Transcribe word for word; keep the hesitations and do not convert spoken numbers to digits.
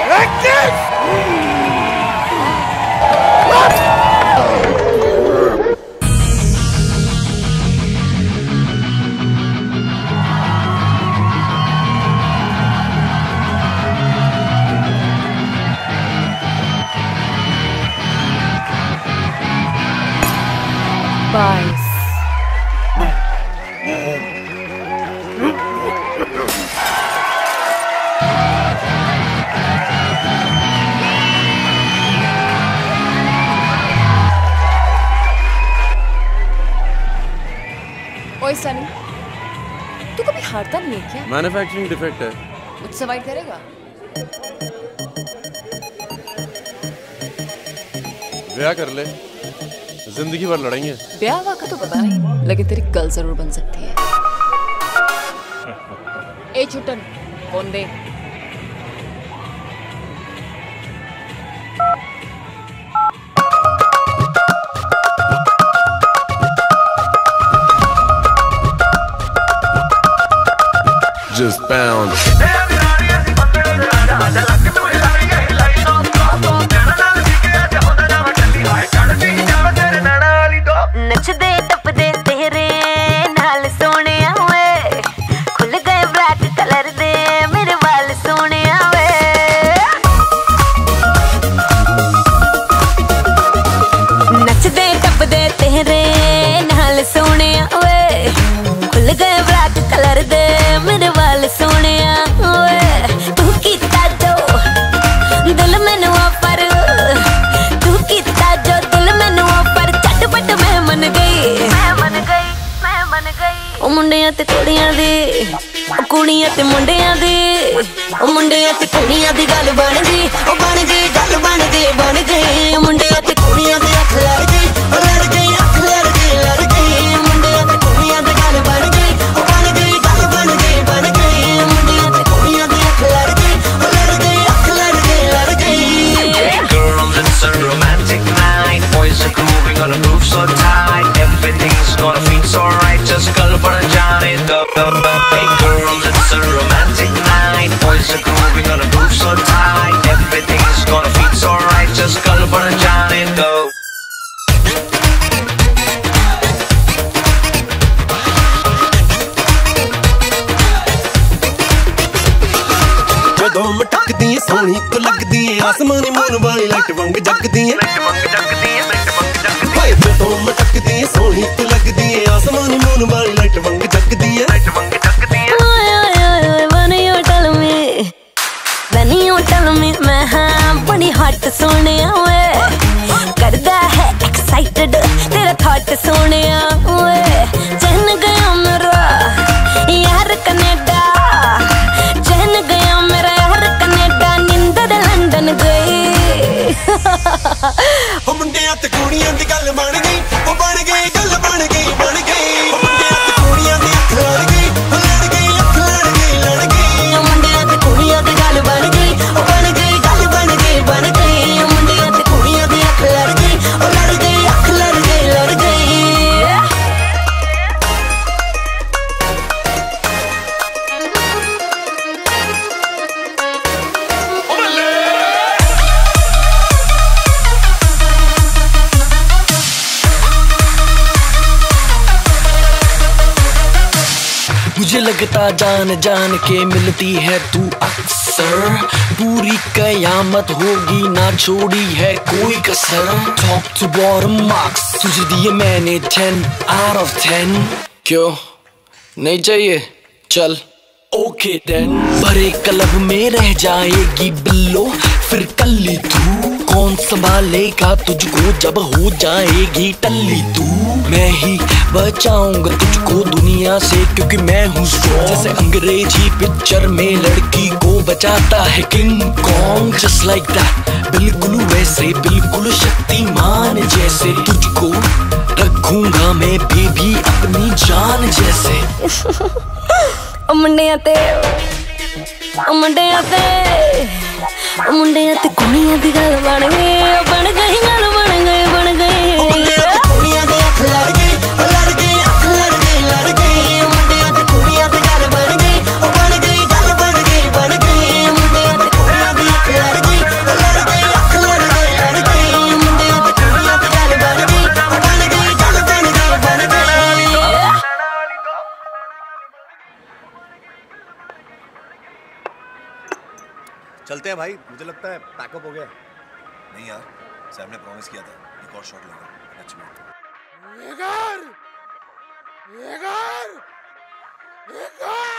बाईस। ओए सनी, तू कभी हारता नहीं है क्या? मैन्युफैक्चरिंग डिफेक्ट है। मुझसे फाइट करेगा? ब्याह कर ले, जिंदगी भर लड़ेंगे। ब्याह का तो पता नहीं, लेकिन तेरी गर्ल जरूर बन सकती है। ए छुटन, फोन दे। Just bound. नचदे टपदे तेरे नाल सोने वे, खुल गए ब्लैक कलर दे मेरे वाल सोने वे। नचदे टपदे तेरे नाल सोने वे, खुल गए ब्लैक कलर दे मेरे वाल सोने वे। तू कीता जो दिल मैनू पर, तू कीता जो दिल मैनू पर, झटपट मैं मन गई, मैं मन गई, मैं मन गई। ओ मुंडियां ते कुड़ियां दी, कुड़ियां ते मुंडियां दी, ओ मुंडियां ते कुड़ियां दी गल बन गई, ओ बन गई गल बन गई, बन गई। मुंडियां ते कुड़ियां दी अख लड़ गई, ओ लड़ गई अख लड़ गई, लड़ गई। मुंडियां ते कुड़ियां दी गल बन गई, ओ बन गई गल बन गई, बन गई। मुंडियां ते कुड़ियां दी अख लड़ गई, ओ लड़ गई अख लड़ गई, लड़ गई। Hey girls, it's a romantic night. Boys are grooving on a groove so tight. Everything's gonna feel so right. Just call for a Johnny the. Hey girls, it's a romantic night. Boys are grooving on a groove so tight. Everything's gonna feel so right. Just call for a Johnny the. ਜਦੋਂ ਮਟਕਦੀ ਏ ਸੋਹਣੀ ਤੂੰ ਲੱਗਦੀ ਏ ਆਸਮਾਨੀ moon ਵਾਲੀ light ਵਾਂਗ ਜਗਦੀ ਏ, light ਵਾਂਗ ਜਗਦੀ ਏ, light ਵਾਂਗ ਜਗਦੀ ਏ। ਜਦੋਂ ਮਟਕਦੀ ਏ ਸੋਹਣੀ ਤੂੰ ਲੱਗਦੀ ਏ ਆਸਮਾਨੀ ਮੂਨ ਵਾਲੀ ਲਾਈਟ ਵਾਂਗ ਜਗਦੀ ਏ, ਲਾਈਟ ਵਾਂਗ ਜਗਦੀ ਏ। ओए ओए ओए when you tell me, when you tell me मैं हाँ बड़ी हॉट सोने वे, करदा है एक्साइटेड तेरा थॉट सोने वे। चहन गया मेरा यार कनेडा, चहन गया मेरा यार कनेडा, निंदर लंदन गई। ਉਹ ਮੁੰਡਿਆਂ ਤੇ ਕੁੜੀਆਂ ਦੀ ਗੱਲ ਬਣ ਗਈ, ਉਹ ਬਣ ਗਈ ਗੱਲ ਬਣ ਗਈ, ਬਣ ਗਈ। ਉਹ ਮੁੰਡਿਆਂ ਤੇ ਕੁੜੀਆਂ ਦੀ ਅੱਖ ਲੜ ਗਈ, ਉਹ ਲੜ ਗਈ ਅੱਖ ਲੜ ਗਈ, ਲੜ ਗਈ। ਉਹ ਮੁੰਡਿਆਂ ਤੇ ਕੁੜੀਆਂ ਦੀ ਗੱਲ ਬਣ ਗਈ, ਉਹ ਬਣ ਗਈ ਗੱਲ ਬਣ ਗਈ, ਬਣ ਗਈ। ਉਹ ਮੁੰਡਿਆਂ ਤੇ ਕੁੜੀਆਂ ਦੀ ਅੱਖ ਲੜ ਗਈ, ਉਹ ਲੜ ਗਈ ਅੱਖ ਲੜ ਗਈ, ਲੜ ਗਈ। मुझे लगता जान जान के मिलती है तू अक्सर, पूरी कयामत होगी ना छोड़ी है कोई कसर। टॉप टू बॉटम मार्क्स तुझे दिए मैंने टेन आउट ऑफ टेन। क्यों नहीं चाहिए? चल ओके देन। भरे क्लब में रह जाएगी बिल्लो फिर कल्ली तू, कौन संभालेगा तुझको जब हो जाएगी टल्ली तू। मैं ही बचाऊंगा तुझको दुनिया से क्योंकि मैं हूँ स्ट्रॉन्ग, जैसे अंग्रेजी पिक्चर में लड़की को बचाता है King Kong. Just like that, बिल्कुल वैसे, बिल्कुल शक्तिमान जैसे तुझको रखूंगा मैं बेबी अपनी जान जैसे। ओ मुंडियां ते, ओ मुंडियां ते, ओ मुंडियां ते कुड़ियां दी गल बन गई, बन गई गल बन गई, बन गई। ਉਹ ਮੁੰਡਿਆਂ ਤੇ ਕੁੜੀਆਂ ਦੀ ਅੱਖ ਲੜ ਗਈ, ਉਹ ਲੜ ਗਈ ਅੱਖ ਲੜ ਗਈ, ਲੜ ਗਈ। ਉਹ ਮੁੰਡਿਆਂ ਤੇ ਕੁੜੀਆਂ ਦੀ ਗੱਲ ਬਣ ਗਈ, ਉਹ ਬਣ ਗਈ ਗੱਲ ਬਣ ਗਈ, ਬਣ ਗਈ। ਮੁੰਡਿਆਂ ਤੇ ਕੁੜੀਆਂ ਦੀ ਅੱਖ ਲੜ ਗਈ। भाई, मुझे लगता है पैकअप हो गया। नहीं यार, सैम ने प्रॉमिस किया था एक और शॉट लेगा मैच में। एगर! एगर! एगर!